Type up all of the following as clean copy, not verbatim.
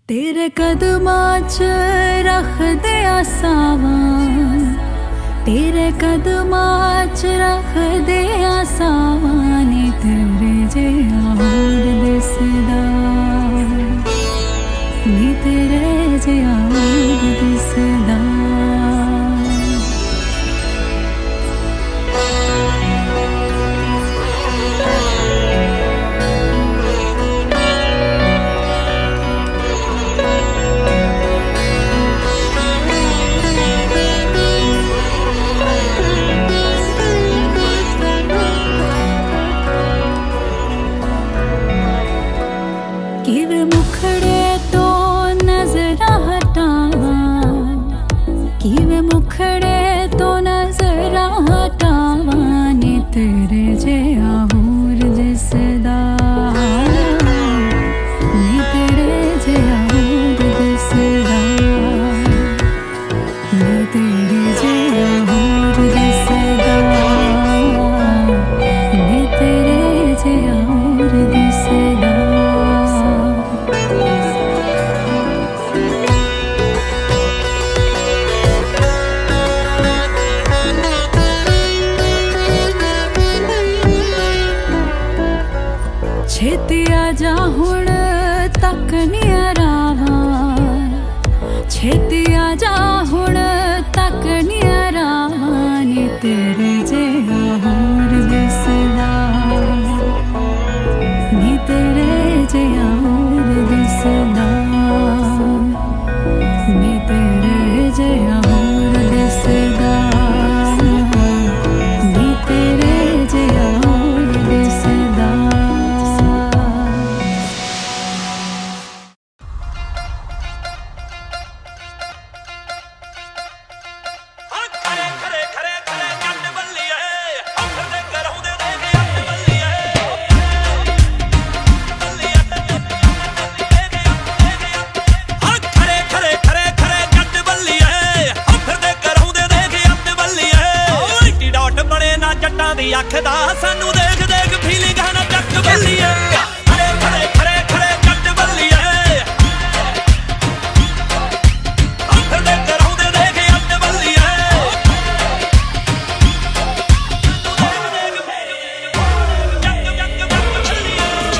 तेरे कदमां च रख दे आसावां, तेरे कदमां च रख दे आसावां नी तेरे जेहा होर दिसदा, नी तेरे जेहा होर दिसदा। किवे मुखड़े तो नजरा हटावां, किवे मुखड़े तो नजरा हटावां नी तेरे जेहा होर दिसदा, नी तेरे जेहा होर दिसदा, नी तेरे जेहा होर दिसदा, नी तेरे जेहा होर दिसदा। छेती आजा हुण तक नी अरावां, छेती आजा हुण तक नी अरावां नी तेरे जेहा होर दिसदा, नी तेरे जेहा होर दिसदा, नी तेरे जेहा होर दिसदा, नी तेरे जेहा होर दिसदा। आखदा सानू देख देख फीलिंग है ना जग बल्लिए, खरे खरे खरे खरे जग बल्लिए, अख दे कराउंदे देख जग बल्लिए, देख देख जग जग बल्लिए।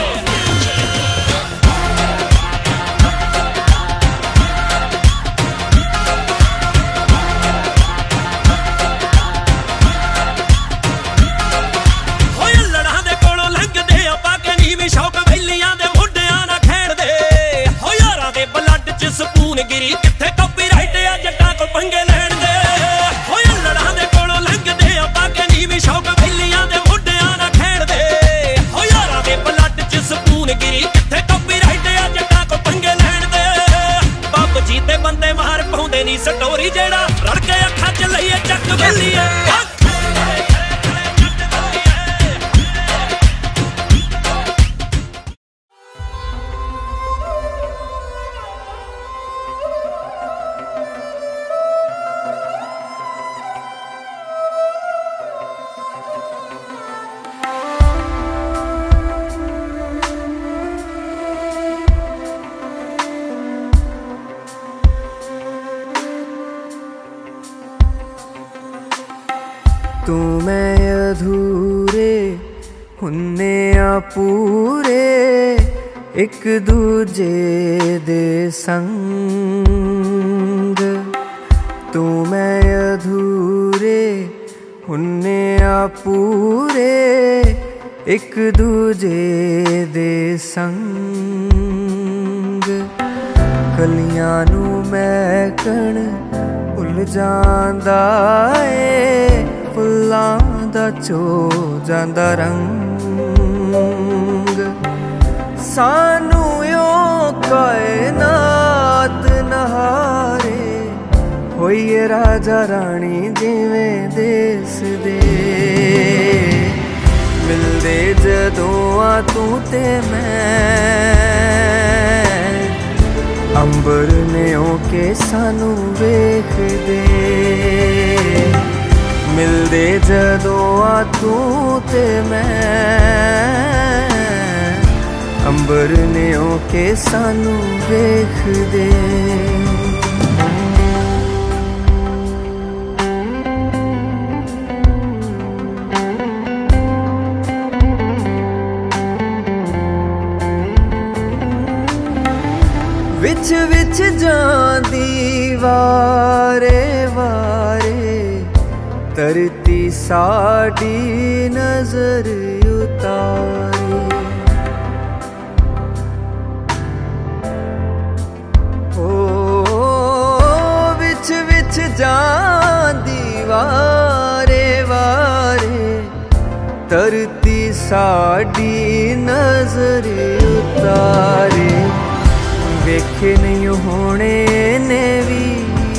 शौक वेलियां दे मुंडियां ना खेड़दे हो यारां दे ब्लड च स्पून गिरी किथे कॉपीराइट आ जट्टां को पंगे लैण दे हो लड़ां दे कोलों लंघदे आपां के नीवी शौक वेलियां दे मुंडियां ना खेड़दे हो यारां दे ब्लड च स्पून गिरी किथे कॉपीराइट आ जट्टां को पंगे लैण दे बाप जी ते बंदे मार पाउंदे नी स्टोरी जेड़ा रड़ के अखां च लईए चक वेलिए। तू मैं अधूरे हुन्ने आ पूरे एक दूजे दे संग, तू मैं अधूरे हुन्ने आ पूरे एक दूजे दे संग। कलियां नू महकण भुल जांदा ए फुल्लां दा चो जांदा रंग, सानू यो कायनात नहारे होइए राजा रानी जिवें देस दे, मिलदे जदों आ तू ते मैं अंबर ने ओके सानू वेखदे, मिलदे जदों आ तू ते मैं अंबर ने के सानू वेख दे। विच विच जांदी वारे वारे तरती साड़ी नजर उतारे। ओ विच विच जांदी वारे वारे तरती साड़ी नजर उतारे। वेखे नहीं होने ने भी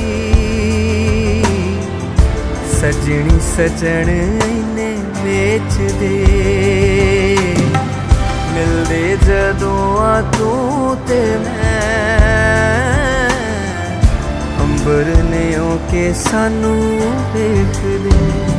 सजनी सजन इन्ने बेच दे। मिलदे जदों आ तू ते मैं अंबर ने के सानू वेख दे।